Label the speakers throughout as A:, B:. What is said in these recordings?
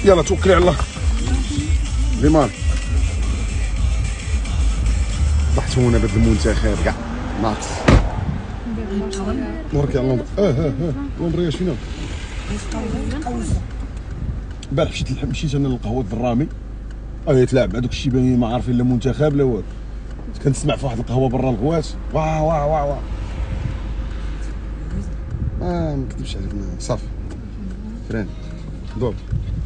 A: يلا توكلي على الله. ليمان ضحتونا بهذا المنتخب كاع ناقص. نورك على لومبرياج فينا. البارح مشيت انا للقهوه الدرامي تلعب مع دوك الشيبانيين ما عارفين لا منتخب لا والو. كنسمع في واحد القهوه برا الغوات واه واه واه واه ما نكذبش عليك صافي فران دور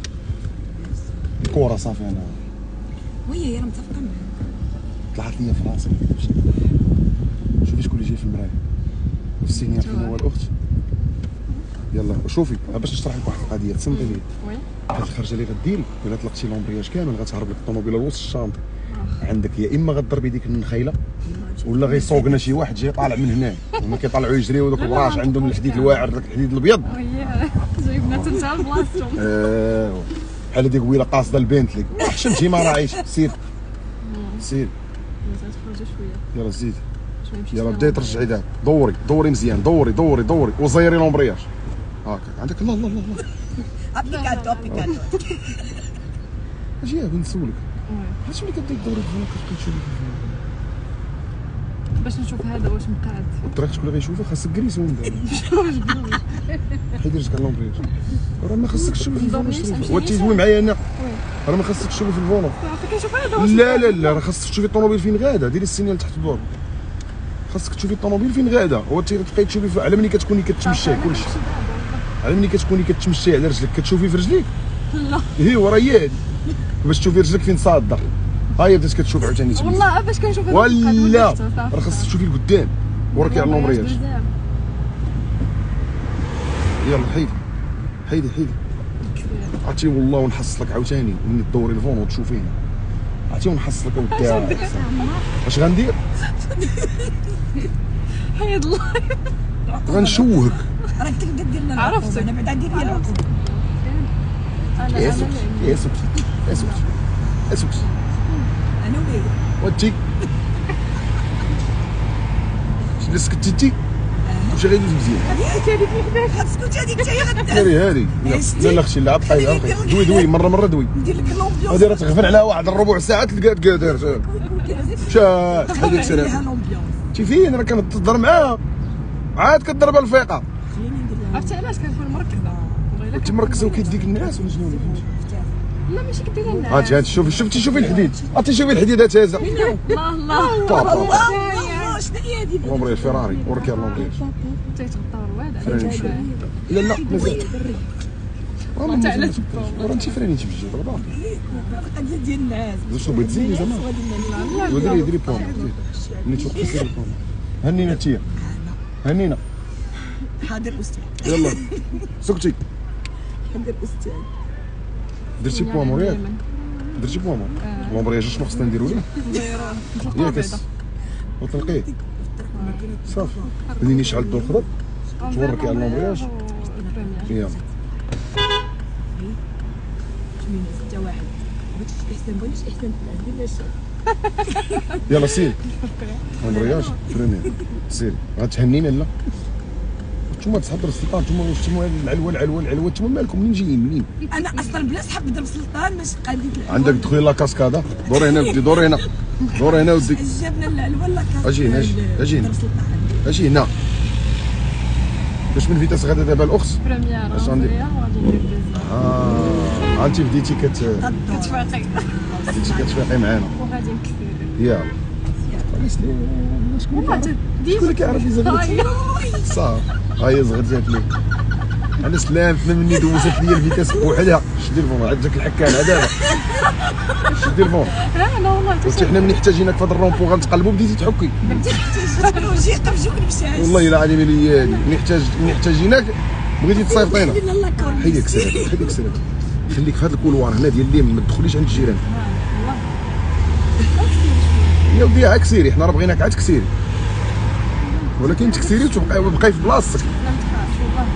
A: الكره صافي. انا
B: وهي راه متفقه معاك.
A: طلعت ليا في راسي ما نكذبش. شوفي شكون اللي جاي في المرايه والسينيال فين هو الاخت. يلا شوفي باش نشرح لك واحد القضيه تصنتي لي. هاد الخرجه اللي غديري الا طلقتي لومبرياج كامل غتهرب لك الطوموبيله لوسط الشانطه. عندك يا اما غضربي ديك النخيله ولا غيصوقنا شي واحد جاي طالع من هنا هما كيطلعوا يجريو دوك البراش عندهم الحديد الواعر داك الحديد الابيض.
B: جايبنا تنسى بلاصتهم.
A: بحال هذيك ويلا قاصده البنتلي حشمتي ما راعيش. سير سير يلا زيد يلا بداي ترجعي دابا. دوري مزيان دوري وزيري لومبرياج هاكا عندك. الله الله الله
B: ابيكاتو
A: اجي نسولك علاش ملي كدير دوري في الفون كتبقى تشوفي في الفون
B: باش نشوف هذا واش مقاد.
A: الطريق شكون اللي غيشوفها خاصك كريسون حيد رجلك على لومبرياج راه ما خاصكش تشوفي في الفون. وانت تزوي معايا انا راه ما خاصكش تشوفي في الفون.
B: كنشوف هذا
A: لا راه خاصك تشوفي الطوموبيل فين غادا. ديري السينيال تحت الدور خاصك تشوفي الطوموبيل فين غادا. هو تبقاي تشوفي على ملي كتكوني كتمشي كلشي على ملي كتكوني كتمشي على رجلك كتشوفي في رجليك.
B: لا
A: وراه هي هادي باش تشوفي رجلك فين صاده. ها هي بدات كتشوف عاوتاني
B: والله باش كنشوف
A: ولا راه خاصك تشوفي لقدام وراكي على لومبرياج. يلا حيدي عرفتي والله ونحصلك عاوتاني ملي تدوري الفون وتشوفينا عرفتي ونحصلك اودي. اش غندير؟
B: حيد الله
A: غنشوهك.
B: راك تقدر دير لنا عرفتك انا بعدا دير لي العقوبه.
A: يا سوكسي
B: انا وهي
A: وانتي شنو سكتي انتي واش غيدوز مزيان.
B: هذيك اللي غتسكت هذيك حتى هي غدير.
A: هاري لا اختي لا عطاي دوي مره دوي.
B: ندير لك لومبيونس
A: هادي راه تغفل عليها واحد الربع ساعه تلقاها كادير شاش هذيك سلام. انت فين راه كنتهضر معاها عاد كضربها الفيقه.
B: عرفتي علاش كنكون مركزه
A: انت مركزه وكيديك الناس ولا شنو؟
B: لا ماشي كدير الناس.
A: هاتي شوفي الحديد شوفي الحديد هذا.
B: الله الله شنو هي هذه؟
A: لومبرياج فيراري وركي لومبرياج
B: تيتغطاو هذا
A: لا مازال
B: انت علاش
A: راه انت فرانيتي في الجو دابا
B: قضيه ديال الناس.
A: شنو بغيت تزيدي زعما وديري بوم ملي توقفي سيري بوم. هنينا انتيا هنينا
B: حاضر استاذ.
A: يلا سكتي
B: حاضر استاذ.
A: درتي بوم ورياك درتي بوم لومبرياج شنو خصنا نديرو ليه؟ ياك وطلقيه صافي منين يشعل الضوء الخضر توركي على لومبرياج. يلا
B: حتى واحد بغيتش احسن
A: يلا سير لومبرياج فريمي سيري غتهنينا لا نتوما تحضروا السلطان نتوما العلوه نتوما مالكم منين جايين منين؟
B: انا اصلا بلا صحاب نضرب السلطان باش قاديت.
A: عندك دخلي لا كاسكادا دوري هنا ودي دوري هنا ودي
B: جابنا العلوه لا كاسكادا.
A: اجي هنا باش من فيتاس غادا دابا الاخت
B: بريمير اش غندير وغادي ندير دوزيام.
A: انت بديتي كتفاقي معانا
B: وغادي نكثر.
A: يلا شكون اللي كيعرف يزغد صافي ها هي زغدات لي انا سلامتنا مني دوزت لي الفيتاس بوحدها. شدي الفون عاد جاك الحكانه دابا شدي الفون.
B: انا والله
A: قلت حنا ملي احتاجيناك في هذا الرومبو غنتقلبوا بديتي تحكي.
B: وجهي قرجوك نمشي
A: والله الا العظيم هي هذه ملي احتاجيناك بغيتي تصيفطينا. حيدك سلام خليك في هذا الكولوار هنا ديال اليمين ما تدخليش عند الجيران. يا ودي عاد كسيري حنا راه بغيناك عاد كسيري ولكن تكسيري وتبقاي في بلاصتك.
B: لا متخافش والله.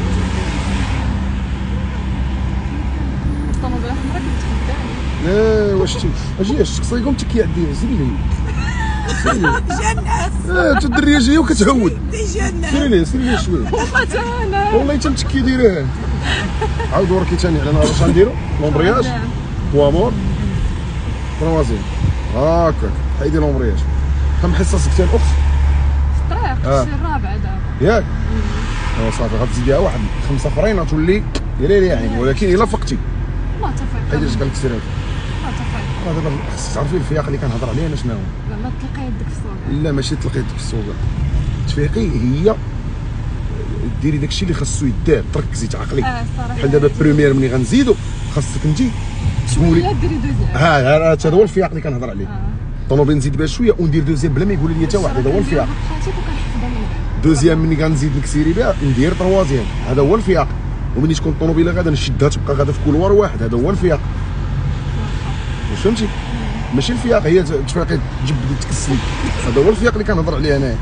B: الطوموبيله حمراء كتخدعني.
A: واش اجي تصيقهم تكي عندي سيري لي
B: جا الناس.
A: انت الدريه جايه وكتهود.
B: جا الناس.
A: سيري لي شويه
B: والله حتى انا
A: والله حتى متكي دايره عاود وركي ثاني على نهار اش غنديرو لومبرياج طوامور تروازيام هاكاك حيدي لومبرياج كم حصصك حتى الاخت
B: في الطريق شي الرابعه دابا
A: ياك صافي غتزيديها واحد 5 اخرين غتولي يا ليلي يا عيني ولكن الا فقتي
B: ما تفيق
A: حيدي اش قال لك سير
B: ما تفيق
A: راه دابا خصك تعرفي الفياق اللي كنهضر عليه انا شنو هو
B: زعما تلقى يدك في السوق
A: لا ماشي تلقيت في السوق تفيقي هي ديري داكشي اللي خاصو يدار تركزي تعقلي
B: الصراحه
A: بحال دابا بريمير ملي غنزيدو خاصك انت تقولي
B: شويه ديري دوزيام
A: هذا هو الفياق اللي كنهضر عليه الطوموبيل نزيد بها شويه وندير دوزيام بلا ما يقول لي حتى واحد هذا هو الفياق دوزيام ملي غنزيد نكسيري بها ندير تروازيام هذا هو الفياق ومني تكون الطوموبيله غادا نشدها تبقى غادا في كولوار واحد هذا هو الفياق واش فهمتي ماشي الفياق هي تفيقي تجبدي تكسلي هذا هو الفياق اللي كنهضر عليه انايا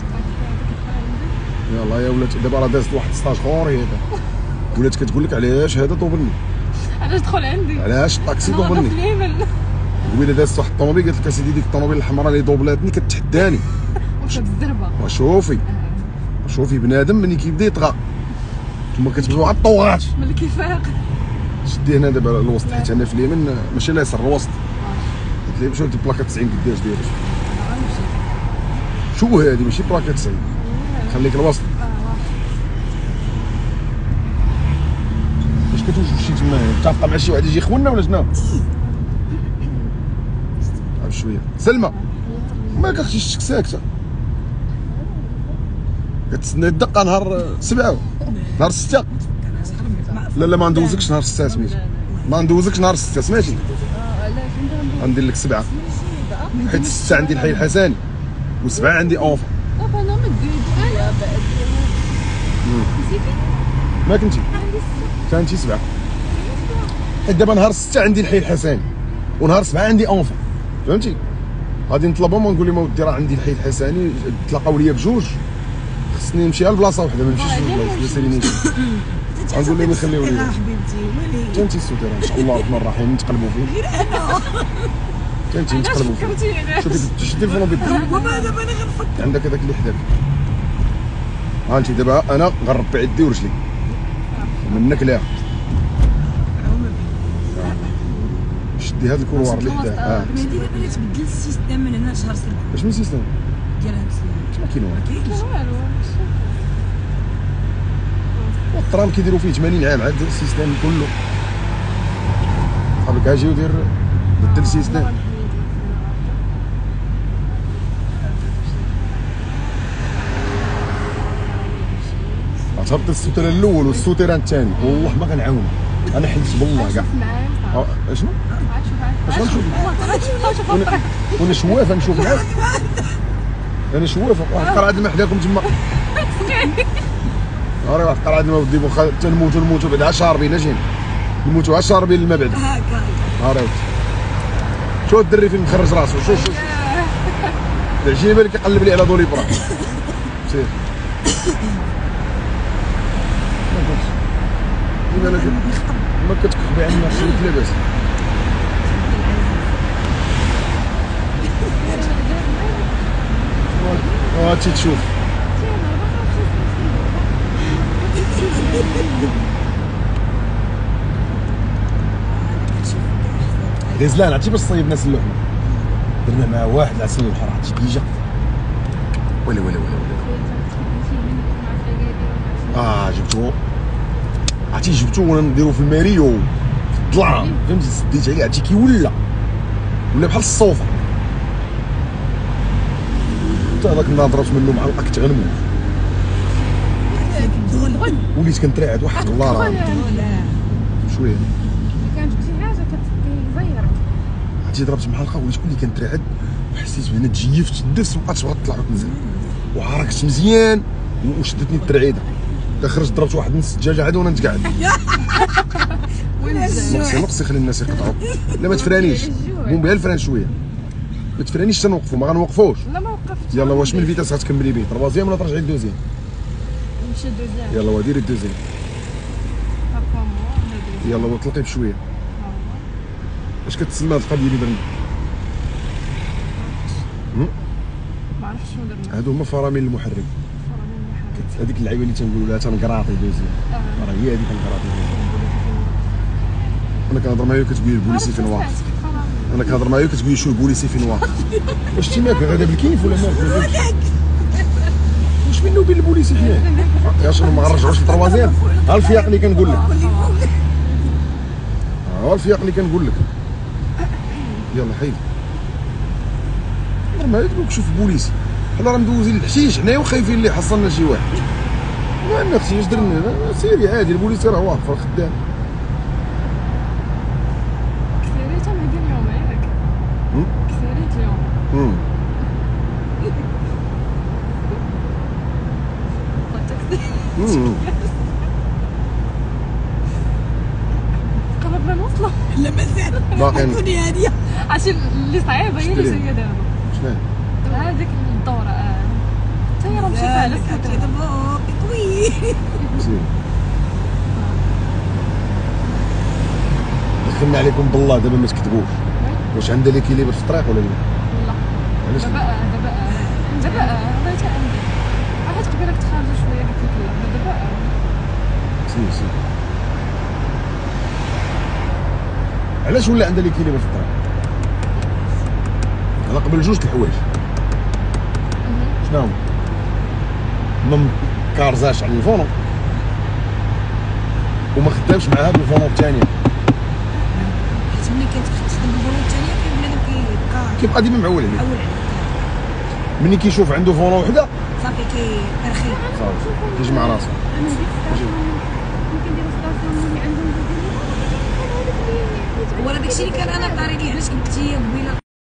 A: يلاه يا ولات دابا راه دازت واحد ستاج خور هذا ولات كتقول لك علاش هذا طوبلني
B: علاش دخل عندي
A: علاش الطاكسي طوبلني
B: في اليمن
A: قبيله دازت واحد الطوموبيل قالت لك اسيدي ديك الطوموبيل الحمراء اللي دوبلاتني كتحداني
B: وشا بالزربه
A: شوفي بنادم ملي كيبدا يطغى ثم كتبغيو على الطوغات
B: ملي كيفاق
A: شدي هنا دابا الوسط حيت انا في اليمين ماشي اليسار الوسط قلت ليه مشاو دي بلاكه 90 قداش داير شو هادي ماشي بلاكه 90 خليك الوسط واش كتوجد شي تما متفقه مع شي واحد يجي يخوننا ولا شنو؟ شويه سلمى ما كتخشيش ساكته كتسنى الدقه نهار 7 نهار 6 لا ما ندوزكش نهار 6 سميتو ما ندوزكش نهار 6 سمعتي غندير لك 7 حيت 6 عندي الحي الحسني و7 عندي اونفا
B: دابا انا ما ديت انا
A: ما كنتي كانتي 7 حيت دابا نهار 6 عندي الحي الحسني ونهار 7 عندي اونفا فهمتي غادي نطلبهم ونقول لهم اودي راه عندي الحي الحسني تلاقاو ليا بجوج خصني نمشي لبلاصه وحده ما نمشيش لبلايص ما سالينيش غنقول لهم يخليو لي حتى انت السودان ان شاء الله الرحمن الرحيم نتقلبوا فيه حتى انت نتقلبوا فيه شوفي شدي الفون بيدك
C: وما دابا انا غنفكر
A: عندك هذاك اللي حداك ها انت دابا انا غنربي يدي ورجلي منك لا شدي هذا الكروار اللي حداه
C: مهدي دابا اللي تبدل السيستم من هنا لشهر 7
A: واش من سيستم
C: ديال هاد السنه
A: ما كاين والو
C: كاينش
B: والو
A: الترام كيديروا فيه 80 عام عاد السيستم كله صاحبك اجي ودير بدل السيستم غتهبط السوتيران الاول والسوتيران الثاني والله ما غنعاون انا حلت بالله كاع شنو اش غنشوف وانا شواف نشوف معاك انا شواف واحد القرعه الماء حداكم تما راه واحد القرعه الماء ودي بوخا تنموتوا بعدا شاربين اجين نموتوا شاربين الماء بعدا
C: هكا
A: راه شوف الدري فين مخرج راسو شوف العجيبه اللي كيقلب لي على دوليبرا سير ما كتكخبي عنا شي لاباس هاتي تشوف غزلان عرفتي باش صيب ناس اللحمه درنا مع واحد العسل البحر عرفتي ديجا ولا جبتو عرفتي جبتو وانا نديرو في الماريو في الظلام فهمتي سديت عليه عرفتي ولا بحال الصوفه حتى هذاك النهار ضربت منه معلقه كنت غنموت وليت كنترعد واحد الله راه شويه
B: كانت شي حاجه كتزير
A: عرفتي ضربت معلقه وليت كلي كنترعد وحسيت بان تجيفت الدرس ومبقاتش باغا تطلع وتنزل وعركت مزيان وشدتني الترعيده خرجت ضربت واحد نص الدجاجه عاد وانا نتقعد نقصي خلي الناس يقطعوا لا ما تفرانيش بوم بها الفران شويه ما تفرانيش تنوقفوا ما غنوقفوش
B: لا ما وقفتش
A: يلا واش من الفيتاس غتكملي به تروازيام ولا ترجعي للدوزيام
B: نمشي دوزيام
A: يلا وديري الدوزيام يلا وطلقي بشويه اش كتسمى هاد القضيه اللي درنا
B: ما عرفتش شنو درنا
A: هادو هما فرامل المحرك هذيك اللعيبه اللي تنقولوا لها تنقراطي دوزيام، راه هي هذيك تنقراطي دوزيام. انا كنهضر معايا كتقول لي البوليسي فين واقف، انا كنهضر معايا كتقول لي شو البوليسي فين واقف. واش انت مالك غادا بالكيف ولا مالك؟ واش بينو وبين البوليسي حنايا؟ يا شنو ما غنرجعوش للطروازيام؟ ها الفياق اللي كنقول لك، ها الفياق اللي كنقول لك. يلا حيد ما تقول لك شوف البوليسي، حنا راه مدوزين الحشيش حنايا وخايفين اللي حصلنا شي واحد. ما اختي اش درنا؟ سيري عادي، البوليسي راه واقف راه خدام.
B: كثيريت انا هذا اليوم ياك كثيريت اليوم قربنا نوصلوا.
C: لا مازال
A: باقي
C: كوني هاديه
B: عرفتي اللي صعيبه هي اللي جايه دابا.
A: شنو
B: هذيك الدوره حتى هي راه مشات على السكه.
C: دابا طويل.
A: مزيان. دخلنا عليكم بالله دابا ما تكذبوش. واش عندها ليكيليبر في الطريق ولا لا؟
B: لا
A: علاش لا؟
B: دابا بغيت عندي عرفت قبيله كنت خارجه شويه قلت لك لا دابا
A: سي علاش ولا عندها ليكيليبر في الطريق؟ على قبل جوج د الحوايج. شنو هما؟ ما مكارزاش على الفونو وما خدامش مع هاد الفونو الثانيه.
C: حيت ملي كتخدم بالفولون الثانيه كيبان
A: كيبقى ديما معول عليه.
C: معول عليه.
A: ملي كيشوف عنده فونو وحده
C: صافي كيرخي.
A: صافي كيجمع راسو.
C: هو راه داكشي اللي كان انا طاري لي علاش قلتي هي قبيله.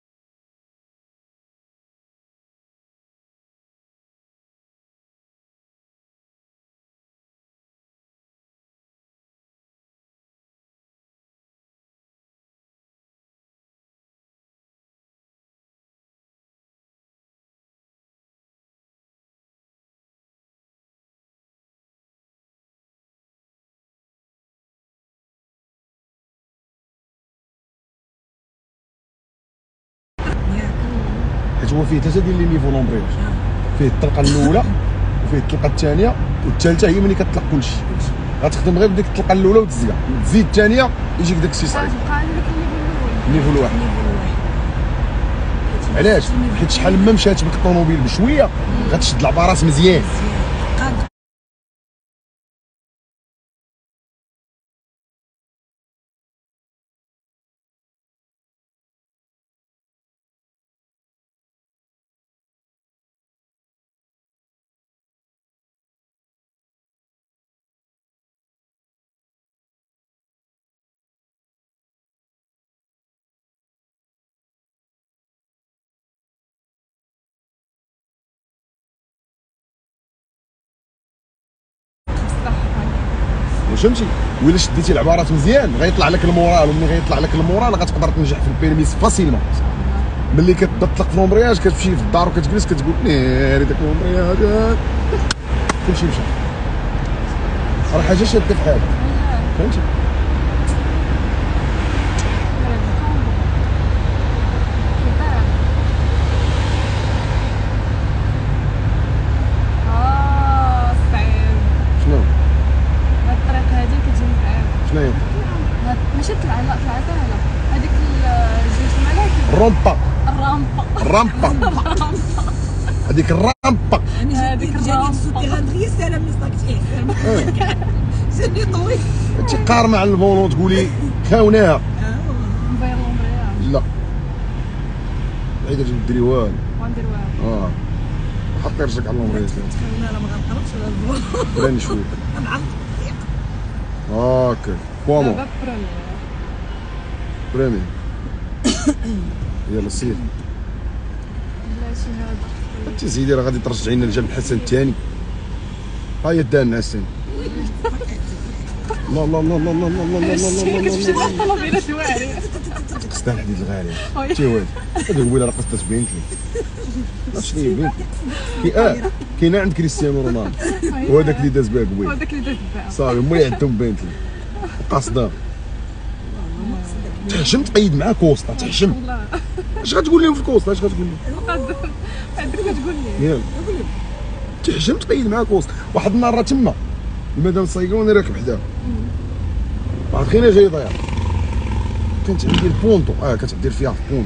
A: حيت هو فيه ثلاثه ديال لي نيفو لومبرياج، فيه الطلقه الاولى وفيه الطلقه الثانيه والثالثه هي ملي كتطلق كلشي. غتخدم غير بديك الطلقه الاولى وتزيدها، تزيد الثانيه يجيك داك الشيء صعيب.
B: تبقى عندك
A: النيفو الواحد. علاش؟ حيت شحال ما مشات بك الطوموبيل بشويه غتشد العبارات مزيان. واش فهمتي؟ وإلا شديتي العبارات مزيان غيطلع لك المورال، وملي غيطلع لك المورال غتقدر تنجح في البيرميس فاسيلمون. ملي كتبدا تطلق في لومبرياج كتمشي في الدار وكتجلس كتقول ناري داك لومبرياج كلشي مشى. راه حاجه شاده في حالك، فهمتي؟ شنو هي؟
B: ماشي طلع لا طلع سهله هذيك جوج ملاك الرامبا
A: هذيك الرامبا
C: هذيك الرامبا غادي سلام مساكتي سيدي طويل
A: انت قارمه على الفولون تقولي كاوناها
B: نبير لومبرياج.
A: لا بعيد ديري والو
B: وندير والو.
A: حطي رجلك على اللومبرياج.
C: انا ما غنقربش على الفولون
A: بان شويه
C: نعلق.
A: هاكا كومون
B: دابا
A: بريمي. يلا سير.
B: بلاتي هذا
A: انت زيدي راه غادي ترجعي لنا الجنب الحسن الثاني. ها هي دار النعسان. لا لا لا لا لا لا لا لا
B: كتمشي تحط بين الدواعي.
A: قصدها الحديد الغالي. تي واد هذيك قبيله راه قصدها بينت لي. شنو هي بينت؟ كاينه عند كريستيانو رونالدو وهذاك اللي داز بها قبيل.
B: وهذاك اللي داز بها
A: صافي هما عندهم بينت لي وقاصده. تحشم تقيد معاه كوسطا تحشم. اش غتقول لهم في الكوسطا؟ اش غتقول لهم؟
B: عندك كتقول لي
A: يلا تحشم تقيد معاك وسط. واحد النهار راه تما المدام الصيقوني راكب حداه، واحد خينا جاي ضايع، كانت عندي البونطو، كتعدي فيها البونطو،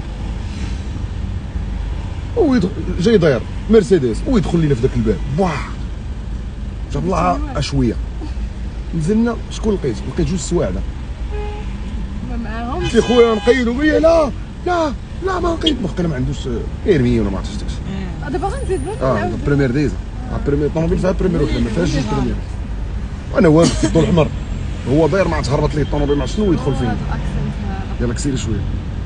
A: جاي داير مرسيدس ويدخل لينا في ذاك الباب، بواه جاب الله شويه. نزلنا، شكون لقيت جوج سواعده
B: معاهم.
A: قلت لي خويا نقيدو بيا، لا لا لا ما نقيد، ما عندوش بيرمي ولا ما عرفتش داكشي.
B: دابا غنزيد نعاود.
A: بريمير ديزا، بريمير طوموبيل فيها بريمير وحده ما فيهاش جوج بريمير. وانا واقف في الضوء الاحمر، هو داير مع تهربط ليه الطوموبيل مع شنو يدخل فيه. يلا كسيري شويه،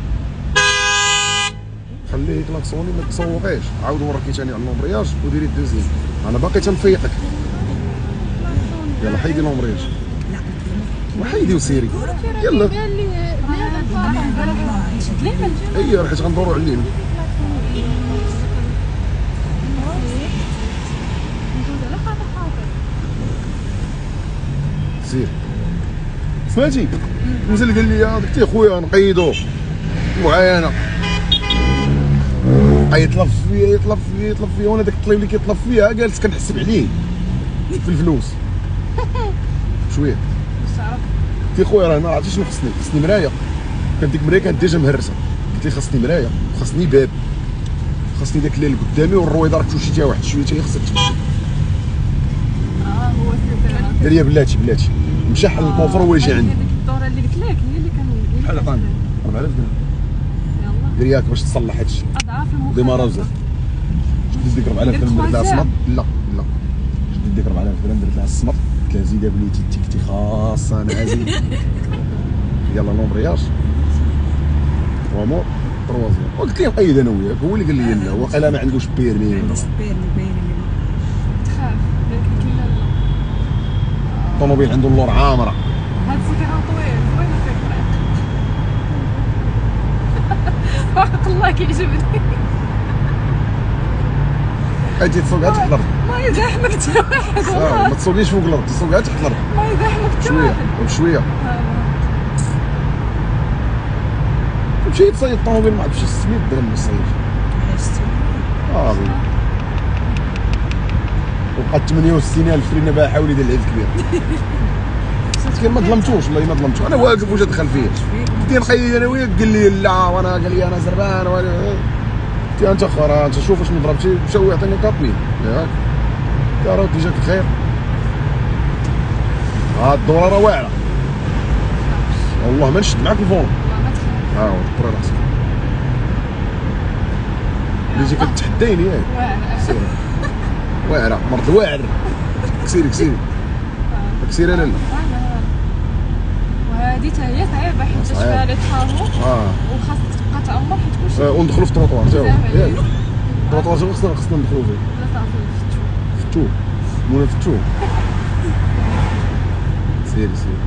A: خليه كلاكسوني ما تسوقيش، عاود وراكي ثاني على لومبرياج وديري الدوزيام. انا باقي تنفيقك. يلا حيدي لومبرياج وحيدي وسيري. يلا اي حيت غندورو على اليمين. سير سمعتي، نزل قال لي قلت له خويا نقيدو معاينه، يطلب فيا وانا داك الطليب اللي كيطلب فيها جالس كنحسب عليه في الفلوس شويه. قلت له خويا راه انا عرفتي شنو خصني مرايه، كانت ديك المرايه كانت ديجا مهرسه، قلت لي خصني مرايه وخصني باب، خصني داك الليل قدامي والرويضه راك توشيتيها واحد شويه حتى هي خصك تمشي.
B: هو
A: قال لي بلاتي مشى حل الكوفر هو يجي عندي.
B: هذيك الدوره اللي قلت لك هي اللي كان
A: بحال عطاني 4000 درهم.
B: يلا
A: دير ياك باش تصلح هادشي.
B: اضعاف المخالفه.
A: ديمارا بزاف. جبت ديك 4000 درهم درت لها الصمت، لا جبت ديك 4000 درهم درت لها الصمت، قلت لها زيدها بليتي تيكتي خاصه انا زيد. يلا لومبرياج ومور تروازيام، وقلت ليه نقيد انا وياك، هو اللي قال لي لا، وقال ما عندوش بيرمي ولا
B: تخاف لكن لا
A: الطوموبيل عنده اللور عامره.
B: هاد السكيران طويل زوين الفكره. وحق الله كيعجبني.
A: اجي تسوقها تحت الارض،
B: ما يزاحمك حتى واحد والله.
A: ما تسوقيش فوق الارض، تسوقها تحت الارض
B: ما يزاحمك حتى
A: شويه
B: واحد.
A: بشويه. مشيت تصيد الطوموبيل ما عرفتش 600 درهم من الصيف. غير وبقات 68,000 فرينا بها حاولي ديال العيد الكبير. مسكين ما ظلمتوش، والله ما ظلمتوش، انا واقف واش دخل فيا. قلت له نقيد انا وياك، قال لي لا، وانا قال لي انا زربان، قلت له انت اخر انت شوف شنو ضربتي، مشى يعطيني 4000 ياك، قال راه جاك الخير. هاد الدوره راه واعره والله، ما نشد معاك الفون.
B: والله ما تخاف.
A: وذكر راسك اللي جيك كتحديني ياك.
B: واعر.
A: واعره مرض واعر. كسيري كسيري لالا.
B: وهذه حتى هي صعيبه حيت فيها لي طرامو وخاصك تبقى تعمر حيت كلشي.
A: وندخلوا في التروطوار تا هو ياك، التروطوار تا هو خصنا ندخلوا فيه.
B: لا صافي
A: فتوه مولا فتوه. سيري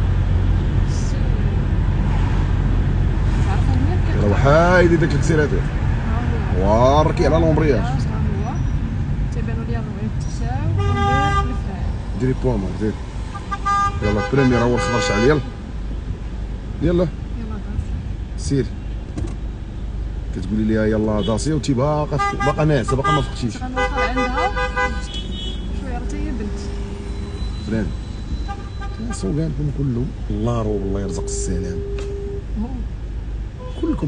B: تعرف منين
A: راه حايدي داك الكسيرات واركي على لومبرياج.
B: هو تيبانوا لي الرويض تخشاو وندير الفران.
A: ديري بوما زيد. يلا بريمير هو الخضر شعل. يلا
B: يلا داس.
A: سيري كتقولي لي يلا داسيه وانتي باقا ناعسه، باقا ما فقتيش.
B: غنوصل عندها شويه راه هي بنت
A: فران سوقانكم كله الله والله يرزق السلام كلكم.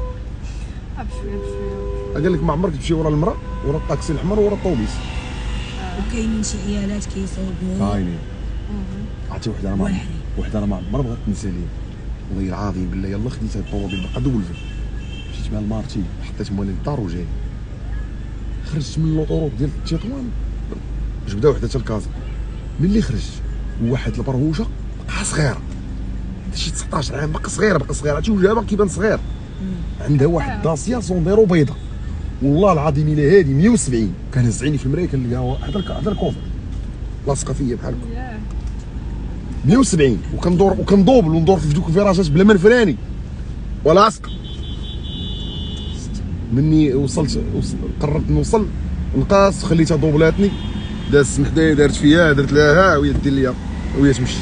B: بشويه
A: قال لك ما عمرك تمشي ورا المراه، ورا الطاكسي الاحمر، ورا الطوبيس.
C: وكاينين شي عيالات كيصوبوا
A: كاينين. عرفتي وحده انا ما عمرها بغات تنسى لي، والله العظيم بالله. يلا خديت هاد الطوموبيل باقا دوبل فيه، مشيت مع المارتي حطيت موالي للدار وجاي، خرجت من لوطوروط ديال تيطوان جبدا وحده حتى الكازا. ملي خرجت واحد البرهوشه باقا صغيره، شي 19 عام، باقا صغيره عرفتي وجهها باقي كيبان صغير. عندها واحد داسيه سونديرو بيضه، والله العظيم الا هادي 170 كان هزعيني في المرايه كنلقاها هذا الكوفر لاصقه فيا بحال هكا 170 وكندوبل وندور في دوك الفيراجات بلا ما نفراني ولاصق. مني قررت نوصل نقاس، خليتها دوبلاتني، دازت من حدايا دارت فيا، درت لها ها وهي دير ليا وهي تمشي.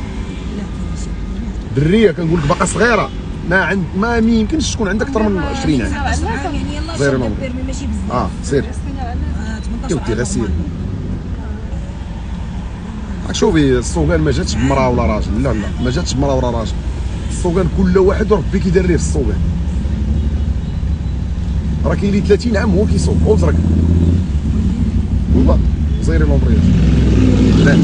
A: دريه كنقول لك باقا صغيره، ما يمكنش تكون عندك اكثر من 20 عام.
C: يعني يلاه شاد البيرمي ماشي بزاف.
A: سير
C: يا
A: 18
C: ودي
A: غير سير. شوفي السوقان ما جاتش بمراه ولا راجل، لا ما جاتش بمراه ولا راجل، السوقان كل واحد ربي كيدير ليه في السوقان. راه كاين لي 30 عام هو كيسوق وزرق والله زيري لومبرياج لا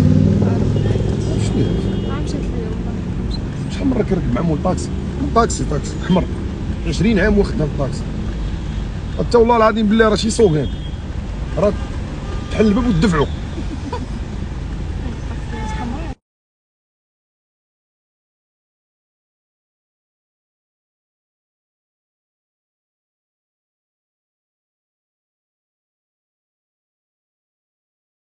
A: شنو
B: مشات ليا والله.
A: شحال من مره كنركب مع مول طاكسي طاكسي حمر 20 عام وخدام الطاكسي حتى والله العظيم بالله راه شي سوقان راه تحل الباب وتدفعوا